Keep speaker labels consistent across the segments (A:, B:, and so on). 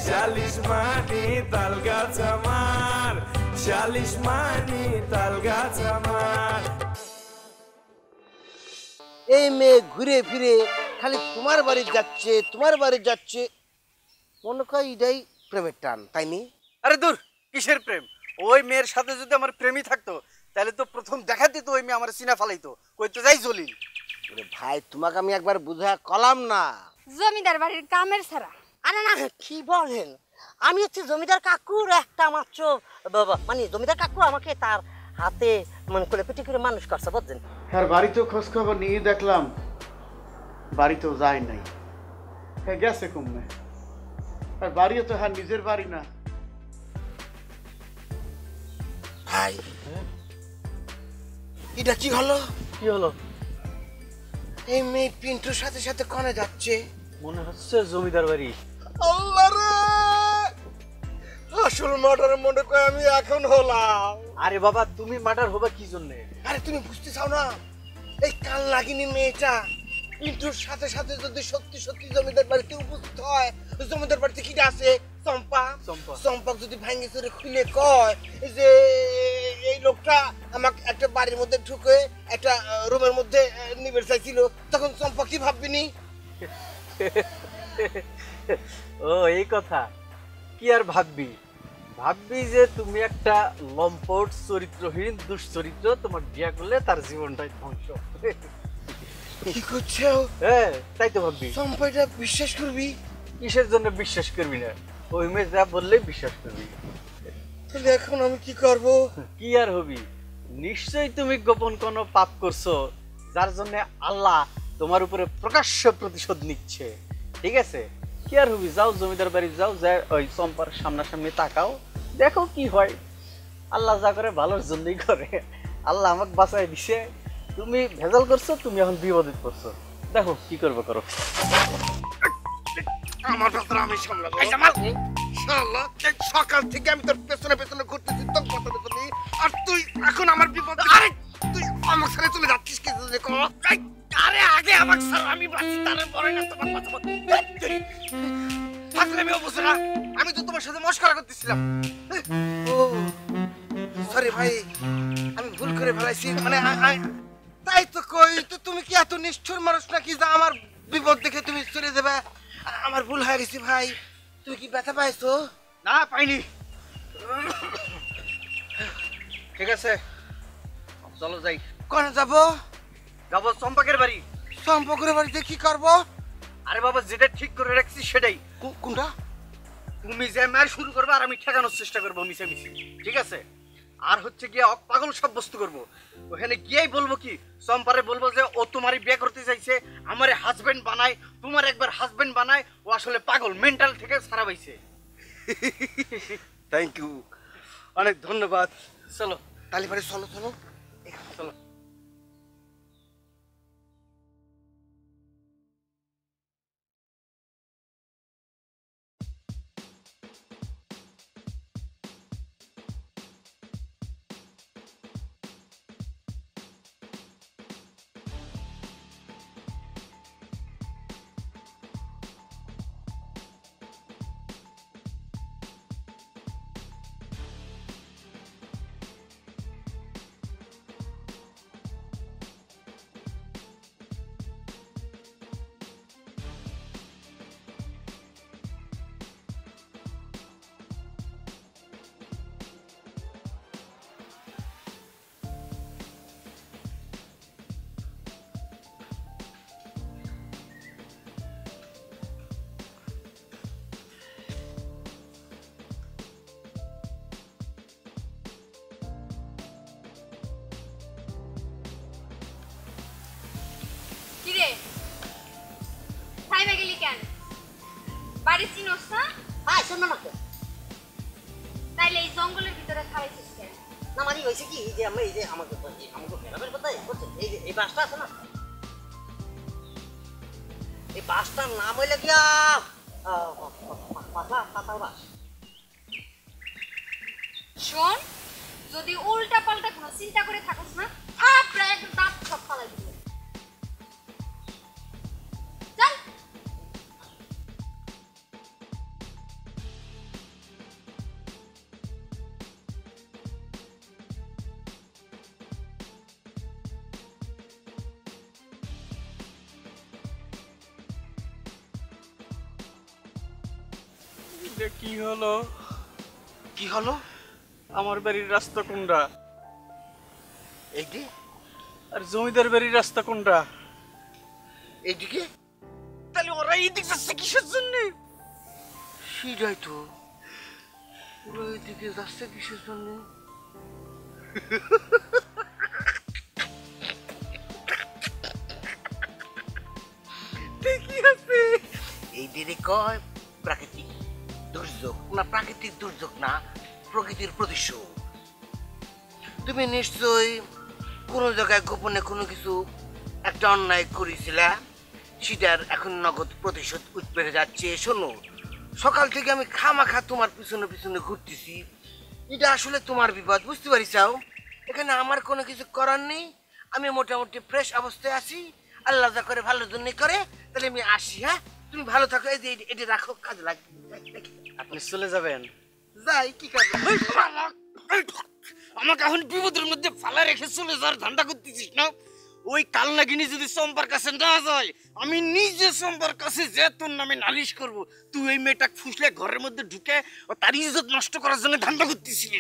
A: শালিশ মানি তাল গাছ আমার, শালিশ মানি তাল গাছ আমার।
B: এই মেয়ে ঘুরে ফিরে খালি তোমার বাড়ি যাচ্ছে, তোমার বাড়ি যাচ্ছে, মনে কয় এটাই প্রেমের টান, তাই নি?
C: আরে দূর, কিসের প্রেম? ওই মেয়ের সাথে যদি আমার প্রেমই থাকতো তাহলে তো প্রথম দেখাতে তো ওই মেয়ে আমার সিনা ফালাইতো, কইতে যাই জলিল।
B: ভাই তোমাকে আমি একবার বুঝা কলাম না,
D: জমিদার বাড়ির কামের ছাড়া।
E: আরে না, কি বলেন? আমি হচ্ছে জমিদার কাকুর একটা মাত্র মানে জমিদার কাকু আমাকে তার হাতে মানে করে পেটে করে মানুষ করছে, বুঝছেন?
F: হ্যাঁ, বাড়িতেও খোঁজ খবর নিয়ে দেখলাম, বাড়িতেও যায় নাই। হ্যাঁ, গেছে কমে। আর বাড়িও তো হ্যাঁ নিজের বাড়ি না।
B: ভাই এটা কি হলো?
C: কি হলো?
B: এই মেয়ে পিন্টুর সাথে সাথে কনে যাচ্ছে,
C: মনে হচ্ছে জমিদার বাড়ি।
B: আল্লাহ রে, আসল মার্ডার মনে কয় আমি এখন হলাম।
C: আরে বাবা, তুমি মার্ডার হবে কি জন্য?
B: আরে তুমি বুঝতে চাও না, এই কাল লাগিনি মেয়েটা পিন্টুর সাথে সাথে যদি সত্যি সত্যি জমিদার বাড়িতে উপস্থিত হয়, জমিদার বাড়িতে কি আছে? চম্পা। চম্পা যদি ভাঙে চুরে খুলে কয় যে এই লোকটা আমাকে একটা বাড়ির মধ্যে ঢুকে একটা রুমের মধ্যে নিবে চাইছিল, তখন চম্পা কি ভাববিনি?
C: ও এই কথা, কি আর ভাববি? ভাববি যে তুমি একটা লম্পট চরিত্রহীন দুশ্চরিত্র, তোমার বিয়া করলে তার জীবনটাই ধ্বংস।
B: কি করছো?
C: হ্যাঁ, তাই তো ভাববি।
B: চম্পা এটা বিশ্বাস করবি?
C: কিসের জন্য বিশ্বাস করবি না? ওই মেয়ে যা বললেই বিশ্বাস করবি।
B: তাহলে এখন আমি কি করব?
C: কি আর হবি? নিশ্চয়ই তুমি গোপন কোনো পাপ করছো, যার জন্য আল্লাহ তোমার উপরে প্রকাশ্য প্রতিশোধ নিচ্ছে। ঠিক আছে, কি আর হবি? যাও জমিদার বাড়ি যাও, যাই ওই চম্পার সামনাসামনি তাকাও, দেখো কি হয়। আল্লাহ যা করে ভালোর জন্যই করে। আল্লাহ আমাকে বাঁচাই দিছে, তুমি ভেজাল করছো, তুমি এখন বিপদে পড়ছো। দেখো কি করবে করো।
B: আমার ব্যাপারে আমি সামলাবো। এই জামাল, শালা, এই সকাল থেকে আমি তোর পেছনে পেছনে ঘুরতেছি, তোর কথা পেছনে, আর তুই এখন আমার বিপদ। আরে তুই আমার সাথে চলে যাচ্ছিস কি জন্য? আরে আগে আমার সাথে আমি বাঁচি, তারপরে না তোমার বাঁচাবো। থাকলে আমি বুঝো না, আমি তো তোমার সাথে মশকরা করতেছিলাম। ও সরি ভাই, আমি ভুল করে ফেলাইছি। মানে তাই তো কই, তো তুমি কি এত নিষ্ঠুর মানুষ নাকি যা আমার বিপদ দেখে তুমি চলে যাবে? আমার ভুল হয়ে গেছে ভাই। তুমি কি ব্যথা পাইছো?
C: না, পাইনি। ঠিক আছে, চলো যাই।
B: কোনে যাবো?
C: যাবো চম্পাকের বাড়ি।
B: চম্পকের বাড়িতে কি করবো?
C: আরে বাবা, যেটা ঠিক করে রাখছি সেটাই।
B: কোনটা?
C: তুমি যে মার শুরু করবে আর আমি ঠেকানোর চেষ্টা করবো মিশামিশি, ঠিক আছে? আর হচ্ছে গিয়ে পাগল সাব্যস্ত করবো। ওখানে গিয়েই বলবো কি, চম্পারে বলবো যে ও তোমারই বিয়ে করতে চাইছে, আমার হাজবেন্ড বানায়, তোমার একবার হাজবেন্ড বানায়, ও আসলে পাগল, মেন্টাল থেকে সারা পাইছে।
B: থ্যাংক ইউ, অনেক ধন্যবাদ।
C: চলো
B: তালি বাড়ি চলো চলো
C: চলো।
D: কিরে থাইমা গেলি কেন? বাড়ি চিনোস না?
E: হ্যাঁ, শোনো না,
D: তাইলে এই জঙ্গলের ভিতরে খাইছিস কেন?
E: না মানে হয়েছে কি, যে আমরা এই যে আমাকে গ্রামের কথাই বলছেন, এই যে এই বাসটা আছে না, এই বাসটার নাম হইলে গিয়া পাতাল বাস।
D: শোন, যদি উল্টা পাল্টা কোনো চিন্তা করে থাকস না, থাপড়া একদম দাঁত সব ফালাই দিবি। চল।
C: এটা কি হলো?
B: কি হলো?
C: আমার বাড়ির রাস্তা কোনটা?
B: এইদিকে
C: আর জমিদার বাড়ির রাস্তা কোনটা?
B: এইদিকে।
C: তাহলে ওরা এইদিকে যাচ্ছে কিসের জন্য?
B: সেটাই তো, ওরা এইদিকে যাচ্ছে কিসের জন্য?
C: ঠিকই আছে।
B: এই দিনে কয় প্রাকৃতিক দুর্যোগ, না প্রাকৃতিক দুর্যোগ না, প্রকৃতির প্রতিশোধ। তুমি নিশ্চয়ই কোনো জায়গায় গোপনে কোনো কিছু একটা অন্যায় করেছিলে, সেটার এখন নগদ প্রতিশোধ উৎপেড়ে যাচ্ছে। শোনো, সকাল থেকে আমি খামাখা তোমার পিছনে পিছনে ঘুরতেছি, এটা আসলে তোমার বিপদ, বুঝতে পারিসাও? এখানে আমার কোনো কিছু করার নেই, আমি মোটামুটি ফ্রেশ অবস্থায় আছি, আল্লাহ যা করে ভালোর জন্যই করে। তাহলে আমি আসি, হ্যাঁ? তুমি ভালো থাকো, এই যে এটা রাখো, কাজে লাগবে।
C: আপনি চলে যাবেন?
B: যাই, কি কাজ? আমাকে এখন বিপদের মধ্যে ফালা রেখে চলে যাওয়ার ধান্দা করতেছিস না? ওই কালনাগিনী যদি চম্পার কাছে না যায়, আমি নিজে চম্পার কাছে যে তোর নামে নালিশ করব। তুই এই মেয়েটা ফুসলে ঘরের মধ্যে ঢুকে ও তার ইজ্জত নষ্ট করার জন্য ধান্দা করতেছিলি।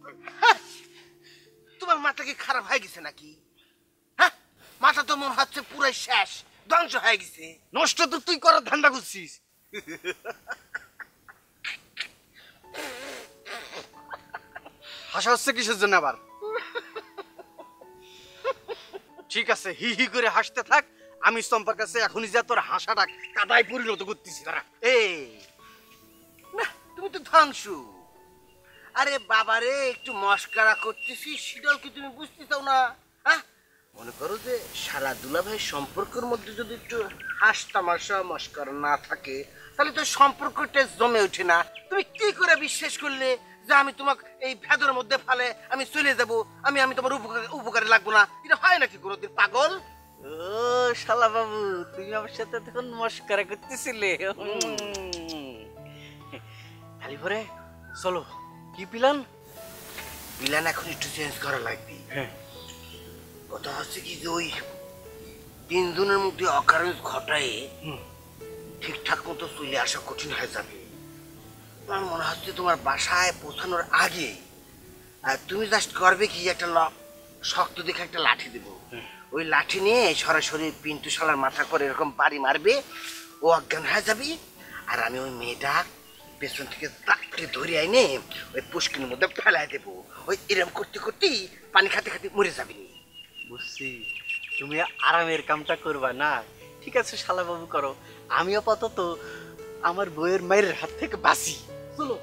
B: তোমার মাথা কি খারাপ হয়ে গেছে নাকি? হ্যাঁ, মাথা তো মনে হচ্ছে পুরাই শেষ, ধ্বংস হয়ে গেছে। নষ্ট তো তুই করার ধান্দা করছিস।
C: হাসা হচ্ছে কিসের জন্য আবার? ঠিক আছে, হি হি করে হাসতে থাক, আমি চম্পার কাছে এখনই যা তোর হাসাটা কাদায় পরিণত করতেছি। তারা
B: এই না, তুমি তো ধ্বংসু। আরে বাবারে, একটু মস্কারা করতেছি, সেটাও কি তুমি বুঝতে চাও না? হ্যাঁ, মনে করো যে সারা দুলাভাই সম্পর্কের মধ্যে যদি একটু হাস তামাশা মস্কারা না থাকে, তাহলে তো সম্পর্কটা জমে ওঠে না। তুমি কি করে বিশ্বাস করলে যে আমি তোমাকে এই ভেদরের মধ্যে ফেলে আমি চলে যাব, আমি তোমার উপকারে লাগবো না? এটা হয় নাকি কোনোদিন, পাগল?
C: ও শালা বাবু, তুমি আমার সাথে তখন মস্করা করতেছিলে। খালি ভরে চলো, কি প্ল্যান?
B: প্ল্যান এখন একটু চেঞ্জ করা লাগবে।
C: হ্যাঁ,
B: কথা হচ্ছে কি যে ওই 3 দিনের মধ্যে অকারেন্স ঘটায় ঠিকঠাক মতো চলে আসা কঠিন হয়ে যাবে। আমার মনে হচ্ছে তোমার বাসায় পৌঁছানোর আগে তুমি জাস্ট করবে কি, একটা শক্ত দেখে একটা লাঠি দেবো, ওই লাঠি নিয়ে সরাসরি পিন্টু শালার মাথা করে এরকম বাড়ি মারবে, ও অজ্ঞান হয়ে যাবি। আর আমি ওই মেয়েটা পেছন থেকে তাকে ধরে আইনে ওই পুষ্কিনের মধ্যে ফেলাই দেবো। ওই এরকম করতে করতেই পানি খাতে খাতে মরে যাবি।
C: বুঝছি, তুমি আরামের কামটা করবা না। ঠিক আছে শালা বাবু, করো, আমি আপাতত আমার বইয়ের মায়ের হাত থেকে বাঁচি। চলো।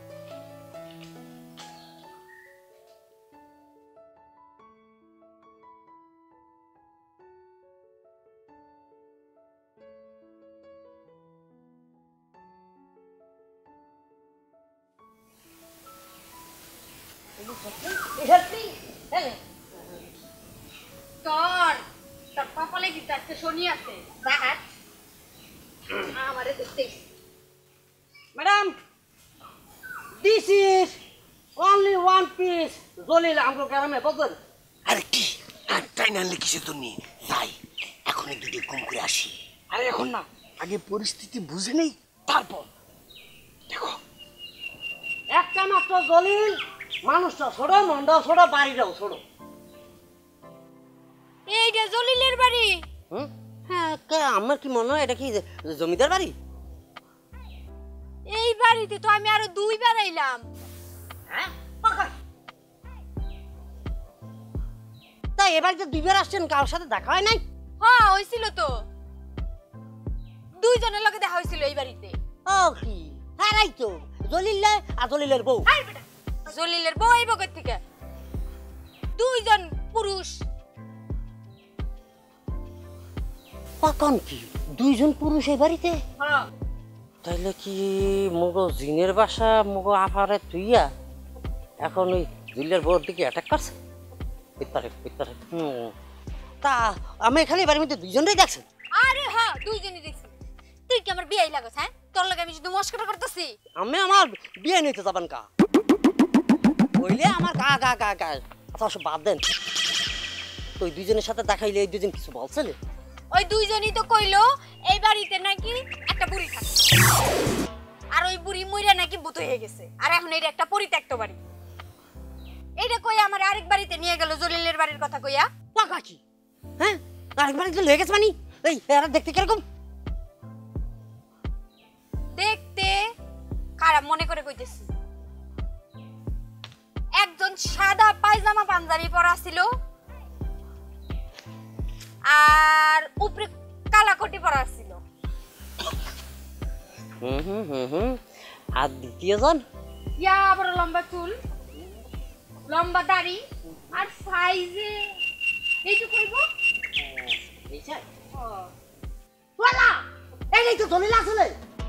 D: তোর তোর কপালে দিতে একটা শনি আছে, দেখাত আমারে দেখতে।
E: Madam, this is only one piece Jalil আমগো গ্রামে বদল।
B: আরে কি আর টাইম আনলে কিসের জন্য? যাই এখনই দুটো ঘুম করে আসি।
C: আরে এখন না, আগে পরিস্থিতি বুঝে নেই, তারপর
B: দেখো,
E: একটা মাত্র জলিল, মানুষটা ছোট, মনটা ছোট, বাড়িটাও ছোট।
D: এইটা জলিলের বাড়ি।
E: হ্যাঁ, আমার কি মনে হয় এটা কি জমিদার বাড়ি?
D: এই বাড়িতে তো আমি আরো 2 বার আইলাম।
E: হ্যাঁ, তাই এবার যে 2 বার আসছেন, কারোর সাথে দেখা হয় নাই?
D: হ্যাঁ, হইছিল তো, 2 জনের লগে দেখা হইছিল এই বাড়িতে।
E: ও কি, হ্যাঁ রাই তো, জলিল আর জলিলের বউ।
D: আরে বেটা, জলিলের বউ আইব কই থেকে? 2 জন পুরুষ।
E: কখন কি 2 জন পুরুষ এই বাড়িতে?
D: হ্যাঁ,
E: তাইলে কি মগো জিনের বাসা মগো আফারে তুইয়া এখন ওই জুলিয়ার বউর দিকে অ্যাটাক করছে? পিত্তারে পিত্তারে। তা আমি খালি বাড়ির মধ্যে 2 জনই দেখছেন?
D: আরে হ্যাঁ, 2 জনই দেখছি। তুই কি আমার বিয়াই লাগছ? হ্যাঁ, তোর লগে আমি শুধু মস্করা করতেছি।
E: আমি আমার বিয়ে নিতে যাবেন কা কইলে আমার গা গা গা গা। আচ্ছা সব বাদ দেন, তো ওই 2 জনের সাথে দেখাইলে এই 2 জন কিছু বলছে?
D: ওই 2 জনই তো কইলো এই বাড়িতে নাকি একটা বুড়ি থাকে, আর ওই বুড়ি মইরা নাকি মজবুত হয়ে গেছে আর এখন এটা একটা পরিত্যক্ত বাড়ি। এইটা কই আমার আরেক বাড়িতে নিয়ে গেল জলিলের বাড়ির কথা কইয়া।
E: পাকা কি হ্যাঁ আরেক বাড়িতে লয়ে গেছে মানে এই এরা দেখতে কিরকম?
D: দেখতে খারাপ মনে করে কইতেছি, একজন সাদা পায়জামা পাঞ্জাবি পরা ছিল আর উপরে কালা কোটি পরা ছিল।
E: আর দ্বিতীয়জন
D: ইয়া বড় লম্বা চুল, লম্বা দাড়ি আর সাইজে এইটু কইব।
E: ওয়ালা এই তো জলিল আসলে।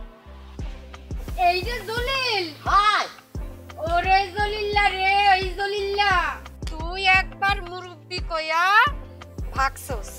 D: এই যে জলিল।
E: হাই
D: ওরে জলিল্লা রে, ওই জলিল্লা তুই একবার মুরব্বি কইয়া ভাগছস,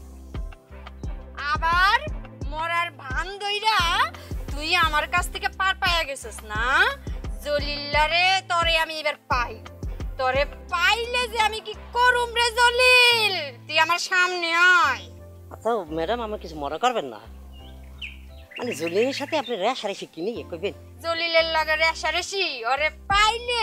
D: আবার মরার ভান দইরা তুই আমার কাছ থেকে পার পাইয়া গেছস না। জলিল্লা রে তোরে আমি এবার পাই, তোরে পাইলে যে আমি কি করুম রে জলিল, তুই আমার সামনে আয়।
E: আচ্ছা ম্যাডাম আমার কিছু মনে করবেন না, মানে জলিলের সাথে আপনি রেশারেশি কি নিয়ে কইবেন?
D: জলিলের লগে রেশারেশি? ওরে পাইলে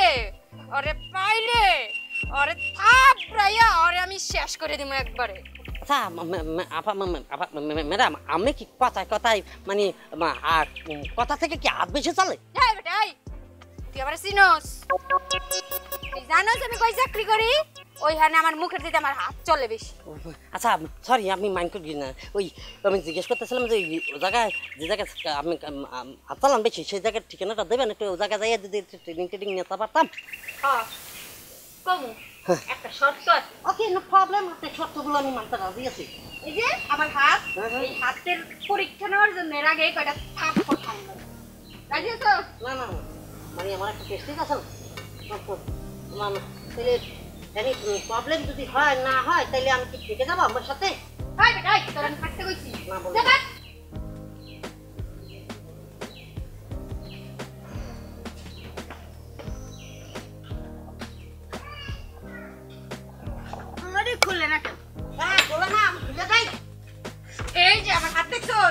D: ওরে থাপড়াইয়া ওরে আমি শেষ করে দিমু একবারে।
E: আচ্ছা ম্যাডাম আমি কি কথায় কথায় মানে কথা থেকে কি হাত বেশি চলে?
D: এই বেটা এই, তুই আমার চিনোস? তুই জানোস আমি কই চাকরি করি? ওইখানে আমার মুখের দিতে আমার হাত চলে বেশি।
E: আচ্ছা সরি আপনি মাইন্ড করি না, ওই আমি জিজ্ঞেস করতেছিলাম যে ওই জায়গায় যে জায়গায় আমি হাত চালান বেশি সেই জায়গার ঠিকানাটা দেবেন একটু, ওই জায়গায় যাইয়া যদি ট্রেনিং টেনিং নিতে পারতাম।
D: হ্যাঁ কমু, একটা শর্ত আছে।
E: ওকে নো প্রবলেম, আপনার শর্তগুলো আমি মানতে রাজি আছি।
D: এই যে আমার হাত, এই হাতের পরীক্ষা নেওয়ার জন্য এর আগে কয়টা থাপ্পড় খাইলো। রাজি আছো?
E: না না মানে আমার একটা টেস্টিং আছে না, তাহলে এনি প্রবলেম যদি হয় না হয় তাহলে আমি কি থেকে যাবো আমার সাথে?
D: এই বেটা এই, তোর আমি থাকতে কইছি
E: না বলো।
D: যা বাট। আরে খুলে না কেন?
E: হ্যাঁ বলো না আমি খুলে যাই।
D: এই যে আমার হাত দেখছস?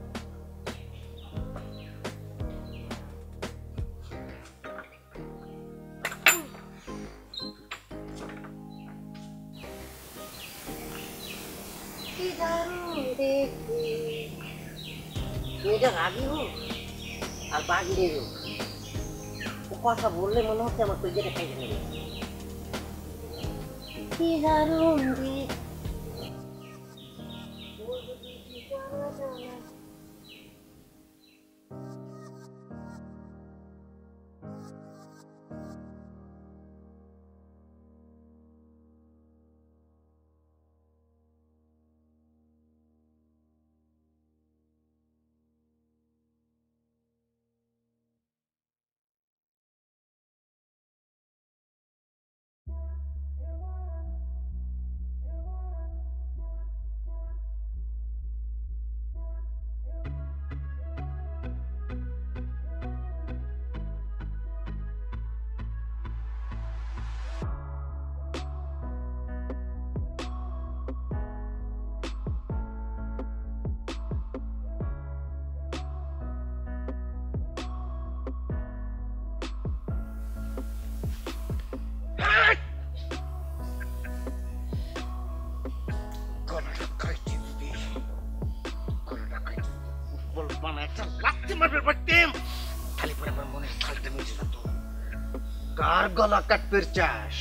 E: কি দারুণ দেখতে, মেয়েটা রাগি হোক আর বাগিনী হোক, ও কথা বললে মনে হচ্ছে আমার কলিজাটা খাইতে নেবে। কি দারুণ দেখতে।
B: কার গলা কাটপের চাষ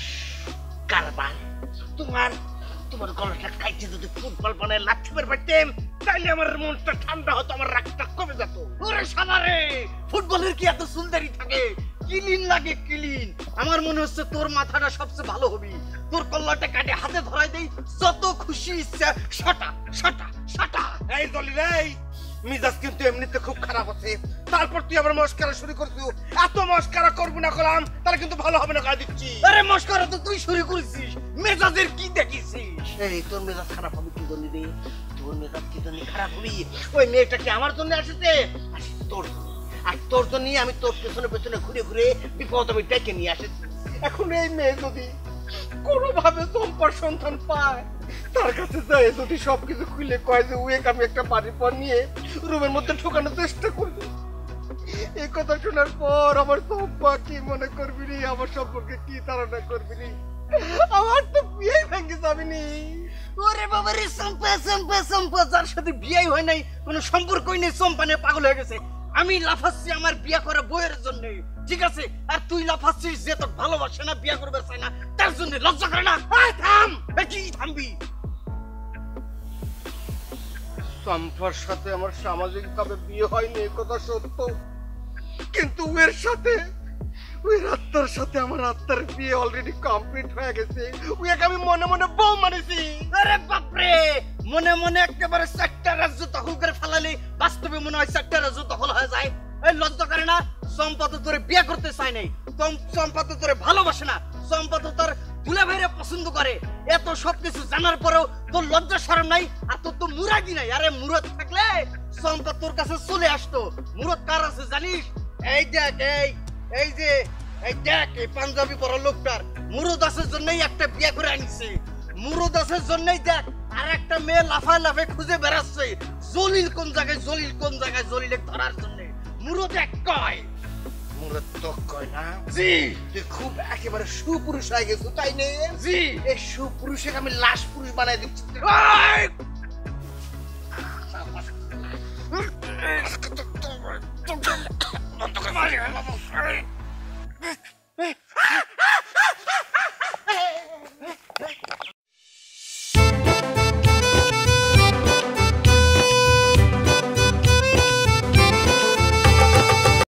B: কারবার তোমার তোমার গলাটা কাইতে যদি ফুটবল বানায় লাথি মেরে পারতাম তাইলে আমার মনটা ঠান্ডা হতো, আমার রাগটা কমে যেত। ওরে শালা রে, ফুটবলের কি এত সুন্দরী থাকে? ক্লিন লাগে ক্লিন। আমার মনে হচ্ছে তোর মাথাটা সবচেয়ে ভালো হবে, তোর কল্লাটা কাটে হাতে ধরাই দেই, যত খুশি ইচ্ছা শটা শটা শটা। এই জলি রে, মিজাজ কিন্তু এমনিতে খুব খারাপ আছে, তারপর তুই আবার মস্কারা শুরু করছিস। এত মস্কারা করবি না কলাম, তাহলে কিন্তু ভালো হবে না, কাজ দিচ্ছি। আরে মস্কারা তো তুই শুরু করেছিস, মেজাজের কি দেখিছিস? এই তোর মেজাজ খারাপ হবে কি জন্য রে? তোর মেজাজ কি জন্য খারাপ হবি? ওই মেয়েটা কি আমার জন্য আসছে? আসছে তোর জন্য। আর তোর জন্য আমি তোর পেছনে পেছনে ঘুরে ঘুরে বিপদ আমি ডেকে নিয়ে আসেছি। এখন এই মেয়ে যদি কোনোভাবে চম্পার সন্ধান পায়, তার কাছে যায় যদি সবকিছু খুলে কয় যে উয়েক আমি একটা বাড়ির পর নিয়ে রুমের মধ্যে ঢোকানোর চেষ্টা করবি, এই কথা শোনার পর আমার চম্পা কি মনে করবি নি, আমার সম্পর্কে কি ধারণা করবি নি? আমার তো বিয়ে ভেঙে যাবি নি।
E: ওরে বাবা রে, চম্পা চম্পা চম্পা, যার সাথে বিয়ে হয় নাই, কোনো সম্পর্কই নেই, চম্পা নিয়ে পাগল হয়ে গেছে। আমি লাফাচ্ছি আমার বিয়ে করা বউয়ের জন্য, ঠিক আছে? আর তুই লাফাচ্ছিস যে তোর ভালোবাসে না, বিয়ে করবে চাই না, তার জন্য। লজ্জা করে না? থাম। কি থামবি?
B: চম্পার সাথে আমার সামাজিক ভাবে বিয়ে হয়নি, এ কথা সত্য, কিন্তু এর সাথে, ওই আত্মার সাথে আমার আত্মার বিয়ে অলরেডি কমপ্লিট হয়ে গেছে। ওকে আমি মনে মনে বউ মানেছি।
E: আরে বাপরে, মনে মনে একেবারে 4টা রাজ্য দখল করে ফেলালি, বাস্তবে মনে হয় 4টা রাজ্য দখল হয়ে যায়। এই লজ্জা করে না? চম্পা তো তোরে বিয়ে করতে চায় নাই, চম্পা তো তোরে ভালোবাসে না, চম্পা তো তোর দুলা ভাইরে পছন্দ করে। এত সবকিছু জানার পরেও তোর লজ্জা শরম নাই, আর তোর তো মুরাদি নাই। আরে মুরাদ থাকলে চম্পা তোর কাছে চলে আসতো। মুরাদ কার আছে জানিস? এই দেখ, এই যে, এই দেখ, এই পাঞ্জাবি পরা লোকটার মুরুদাসের জন্যই একটা বিয়ে করে আনিছে। মুরুদাসের জন্যই দেখ আর একটা মেয়ে লাফায় লাফে খুঁজে বেড়াচ্ছে। জলিল কোন জায়গায়, জলিল কোন জায়গায়, জলিলে ধরার জন্য মুরুদ এক কয়।
B: মুরাদ তো কয় না?
E: জি।
B: তুই খুব একেবারে সুপুরুষ হয়ে গেছো, তাই না?
E: জি।
B: এই সুপুরুষকে আমি লাশ পুরুষ বানাই দিচ্ছি।
E: ওই!